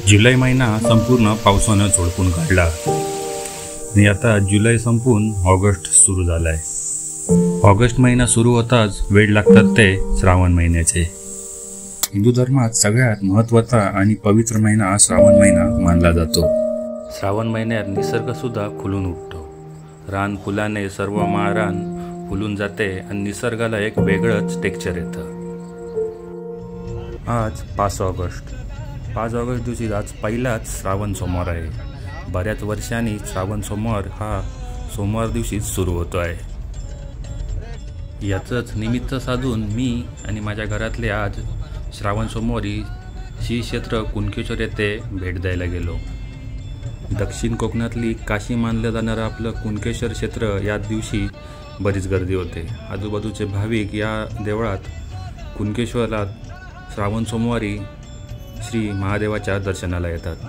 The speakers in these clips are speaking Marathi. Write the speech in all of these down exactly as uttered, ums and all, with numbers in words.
जुलै महिना संपूर्ण पावसानं झोडपून काढला आणि आता जुलै संपून ऑगस्ट सुरू झाला आहे। ऑगस्ट महिना सुरू होताच वेळ लागतात ते श्रावण महिन्याचे। हिंदू धर्मात सगळ्यात महत्त्वाचा आणि पवित्र महिना हा श्रावण महिना मानला जातो। श्रावण महिन्यात निसर्ग सुद्धा खुलून उठतो। रान फुलाने सर्व महारान फुलून जाते आणि निसर्गाला एक वेगळंच टेक्स्चर येतं। आज पाच ऑगस्ट पाच ऑगस्ट दिवशी आज पहिलाच श्रावण सोमवार आहे। बऱ्याच वर्षांनी श्रावण सोमवार हा सोमवार दिवशी सुरू होतो आहे। याचंच निमित्त साधून मी आणि माझ्या घरातले आज श्रावण सोमवारी श्री क्षेत्र कुणकेश्वर येथे भेट द्यायला गेलो। दक्षिण कोकणातली काशी मानलं जाणारं आपलं कुणकेश्वर क्षेत्र या दिवशी बरीच गर्दी होते। आजूबाजूचे भाविक या देवळात कुणकेश्वरात श्रावण सोमवारी श्री महादेवाच्या दर्शनाला येतात।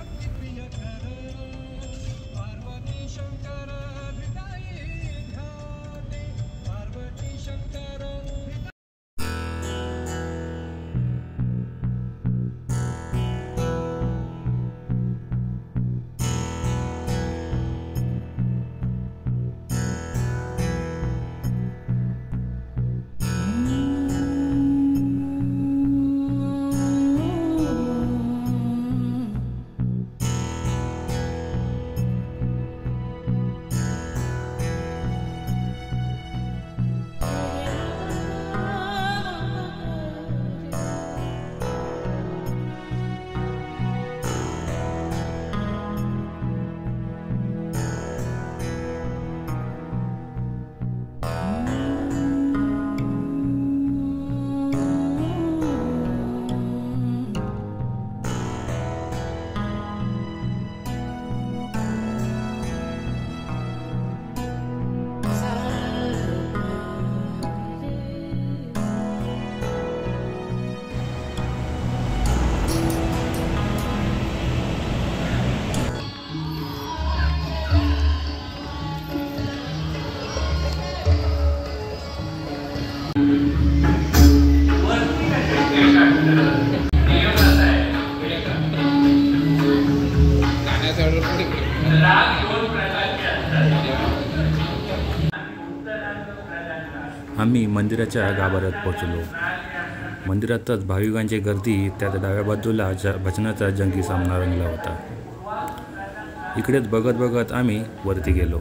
आम्ही मंदिराच्या गाभाऱ्यात पोहोचलो। मंदिरातच भाविकांची गर्दी, त्यात डाव्या बाजूला भजनाचा जंगी सामना रंगला होता। इकडेच बघत बघत आम्ही वरती गेलो।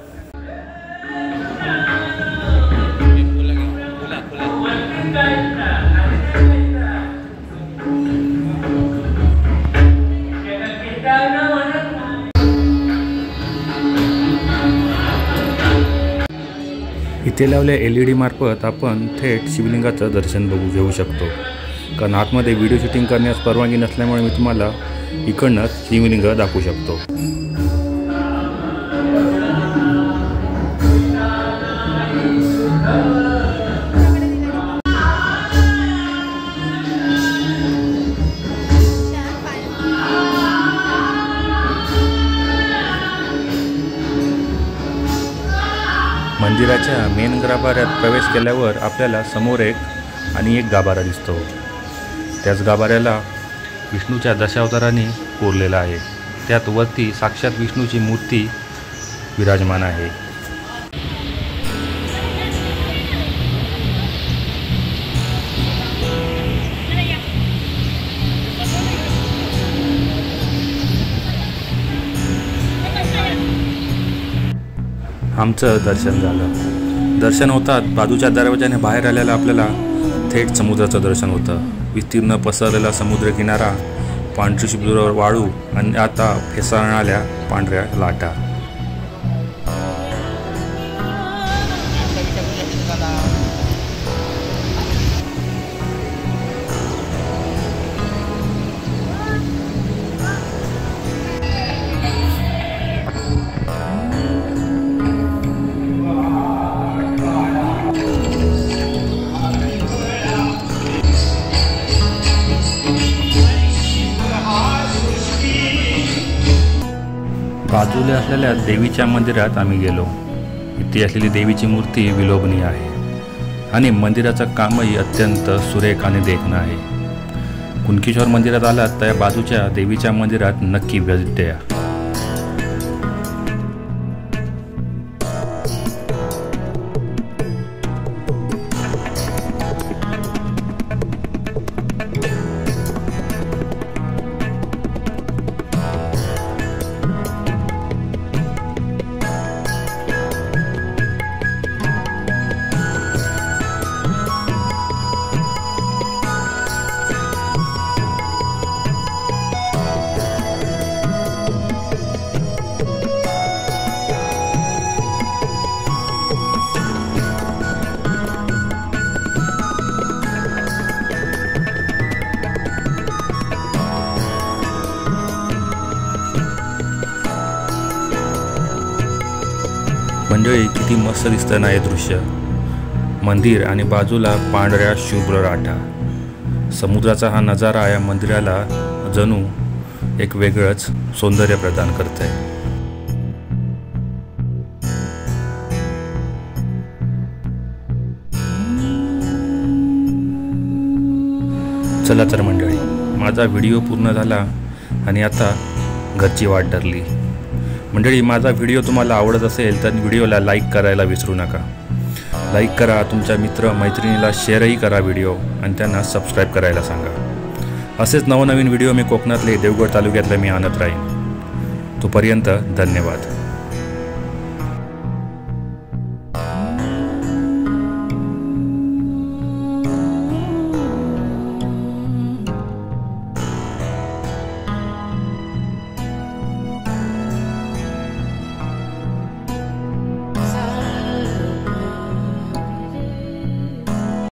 इथे लावल्या एल ई डी मार्फत आपण थेट शिवलिंगाचं दर्शन बघू घेऊ शकतो। कारण आतमध्ये व्हिडिओ शूटिंग करण्यास परवानगी नसल्यामुळे मी तुम्हाला इकडनंच शिवलिंग दाखवू शकतो। मंदिराच्या मेन गाभाऱ्यात प्रवेश केल्यावर आपल्याला समोर एक आणि एक गाभारा दिसतो। त्याच गाभाऱ्याला विष्णूच्या दशावतारांनी कोरलेला आहे। त्यात वरती साक्षात विष्णूची मूर्ती विराजमान आहे। आमचं दर्शन झालं। दर्शन होतात बाजूच्या दरवाजाने बाहेर आल्याला आपल्याला थेट समुद्राचं दर्शन होतं। विस्तीर्ण पसरलेला समुद्रकिनारा, पांढरी शुभ्र वाळू आणि आता फेसाळणाऱ्या पांढऱ्या लाटा। बाजूला असलेल्या देवीच्या मंदिरात आम्ही गेलो। इथे असलेली देवीची मूर्ती विलोभनीय आहे आणि मंदिराचं कामही अत्यंत सुरेख आणि देखणं आहे। कुणकेश्वर मंदिरात आलात तर या बाजूच्या देवीच्या मंदिरात नक्की भेट द्या. मंडळी, किती मस्त दिसतं ना हे दृश्य. मंदिर आणि बाजूला पांढऱ्या शुभ्र राठा. समुद्राचा हा नजारा या मंदिराला जणू एक वेगळंच सौंदर्य प्रदान करतंय. चला तर मंडळी, माझा व्हिडिओ पूर्ण झाला आणि आता घरची वाट धरली. मंडळी, माझा व्हिडिओ तुम्हाला आवडत असेल तर व्हिडिओला लाईक करायला विसरू नका. लाईक करा, तुमच्या मित्र मैत्रिणीला शेअरही करा व्हिडिओ आणि त्यांना सबस्क्राईब करायला सांगा. असेच नवनवीन व्हिडिओ मी कोकणातले देवगड तालुक्यातले मी आणत राहीन. तोपर्यंत धन्यवाद.